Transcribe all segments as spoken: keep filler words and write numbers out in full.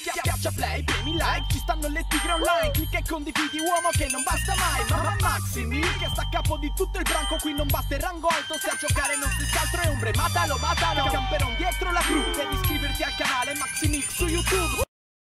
Schiaccia play, premi like, ci stanno le tigre online. Clicca e condividi, uomo che non basta mai. Mamma Maximil che sta a capo di tutto il branco. Qui non basta il rango alto, se a giocare non si scaltro è ombre. Matalo, matalo, camperon dietro la crew. Devi iscriverti al canale Maximil su YouTube.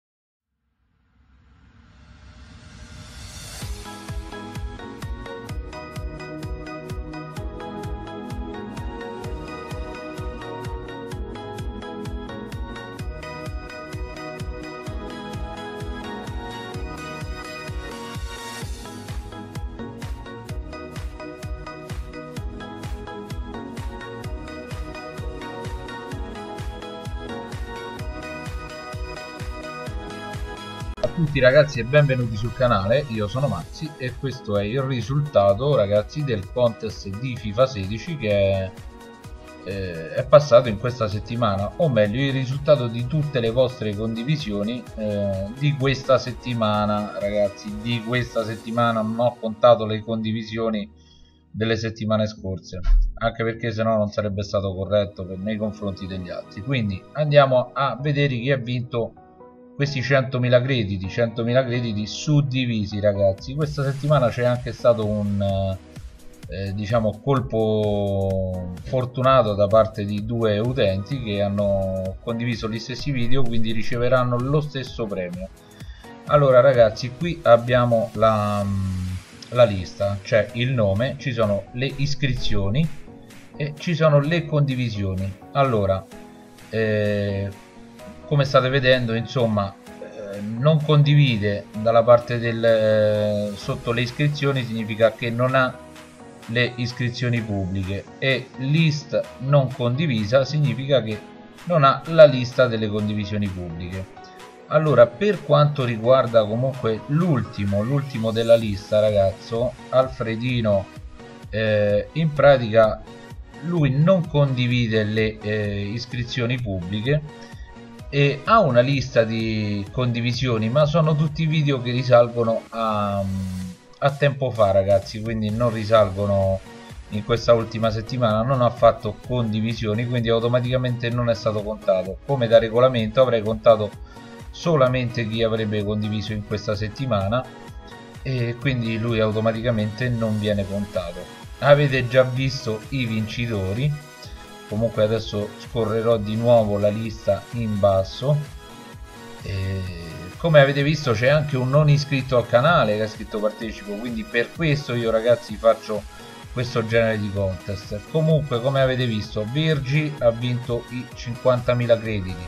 A tutti ragazzi e benvenuti sul canale, io sono Maxi e questo è il risultato ragazzi del contest di FIFA sedici che è, eh, è passato in questa settimana, o meglio il risultato di tutte le vostre condivisioni eh, di questa settimana ragazzi, di questa settimana. Non ho contato le condivisioni delle settimane scorse, anche perché sennò non sarebbe stato corretto per, nei confronti degli altri. Quindi andiamo a vedere chi ha vinto questi centomila crediti, centomila crediti suddivisi ragazzi. Questa settimana c'è anche stato un eh, diciamo colpo fortunato da parte di due utenti che hanno condiviso gli stessi video, quindi riceveranno lo stesso premio. Allora ragazzi, qui abbiamo la, la lista, c'è il nome, ci sono le iscrizioni e ci sono le condivisioni. Allora eh, come state vedendo, insomma, eh, non condivide dalla parte del eh, sotto le iscrizioni significa che non ha le iscrizioni pubbliche, e list non condivisa significa che non ha la lista delle condivisioni pubbliche. Allora, per quanto riguarda comunque l'ultimo l'ultimo della lista ragazzo, Alfredino, eh, in pratica lui non condivide le eh, iscrizioni pubbliche e ha una lista di condivisioni, ma sono tutti video che risalgono a, a tempo fa ragazzi, quindi non risalgono in questa ultima settimana. Non ha fatto condivisioni, quindi automaticamente non è stato contato. Come da regolamento avrei contato solamente chi avrebbe condiviso in questa settimana e quindi lui automaticamente non viene contato. Avete già visto i vincitori. Comunque adesso scorrerò di nuovo la lista in basso e come avete visto c'è anche un non iscritto al canale che ha scritto partecipo, quindi per questo io ragazzi faccio questo genere di contest. Comunque come avete visto Virgi ha vinto i cinquantamila crediti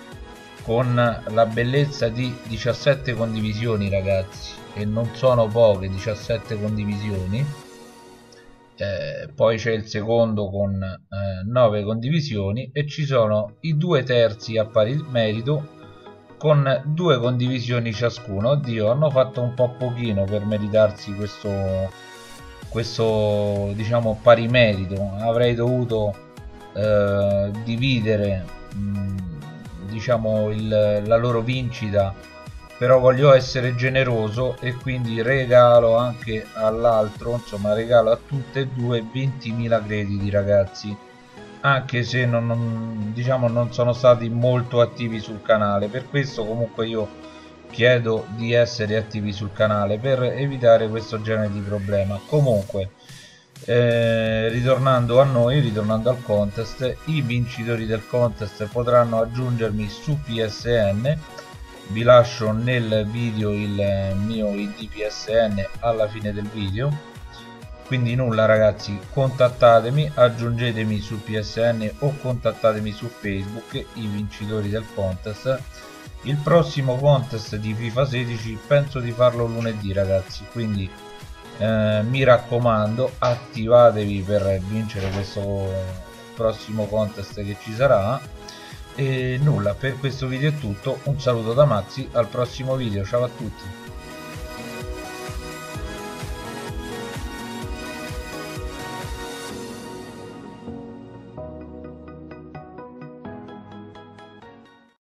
con la bellezza di diciassette condivisioni ragazzi, e non sono poche diciassette condivisioni. Eh, poi c'è il secondo con eh, nove condivisioni e ci sono i due terzi a pari merito con due condivisioni ciascuno. Oddio, hanno fatto un po' pochino per meritarsi questo questo diciamo pari merito. Avrei dovuto eh, dividere mh, diciamo il, la loro vincita, però voglio essere generoso e quindi regalo anche all'altro, insomma regalo a tutte e due ventimila crediti ragazzi, anche se non, non, diciamo non sono stati molto attivi sul canale. Per questo comunque io chiedo di essere attivi sul canale per evitare questo genere di problema. Comunque eh, ritornando a noi, ritornando al contest, i vincitori del contest potranno aggiungermi su P S N. Vi lascio nel video il mio I D P S N alla fine del video, quindi nulla ragazzi, contattatemi, aggiungetemi su P S N o contattatemi su Facebook, i vincitori del contest. Il prossimo contest di FIFA sedici penso di farlo lunedì ragazzi, quindi eh, mi raccomando attivatevi per vincere questo prossimo contest che ci sarà. E nulla, per questo video è tutto, un saluto da Maxi, al prossimo video, ciao a tutti.